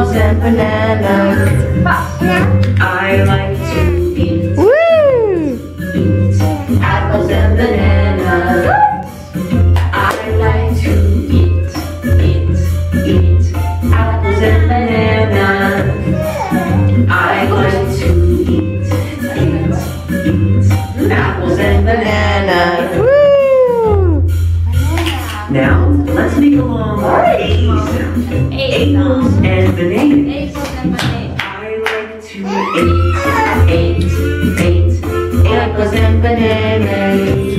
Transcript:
apples and bananas. I like to eat. Eat apples and bananas. I like to eat apples and bananas. I like to eat apples and bananas. Now, let's make a long A sound. Apples and bananas. I like to eat apples and bananas.